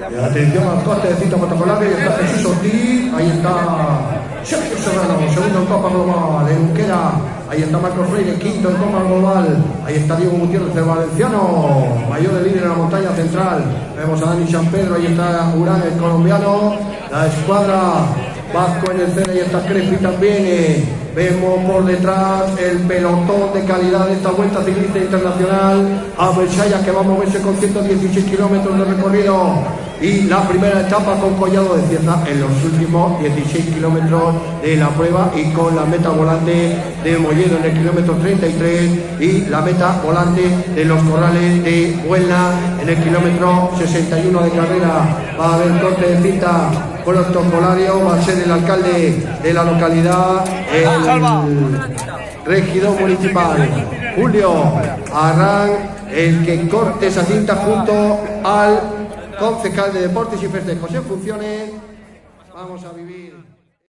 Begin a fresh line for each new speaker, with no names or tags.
Y atención al corte de cinta protocolario. Y está Jesús Ortiz. Ahí está Sergio Serrano, segundo en Copa Global. En Unquera. Ahí está Marcos Freire, quinto en Copa Global. Ahí está Diego Gutiérrez, el valenciano, mayor de líder en la montaña central. Vemos a Dani San Pedro, ahí está Urán, el colombiano. La escuadra Vasco en el centro, ahí está Crespi también. Vemos por detrás el pelotón de calidad de esta Vuelta Ciclista Internacional a Versalla, que va a moverse con 116 kilómetros de recorrido. Y la primera etapa con Collado de Cieza en los últimos 16 kilómetros de la prueba, y con la meta volante de Molledo en el kilómetro 33 y la meta volante de Los Corrales de Buelna en el kilómetro 61 de carrera. Va a haber corte de cinta protocolario, va a ser el alcalde de la localidad, el regidor municipal Julio Arrán, el que corte esa cinta junto al concejal de Deportes y Festejos. En funciones, vamos a vivir.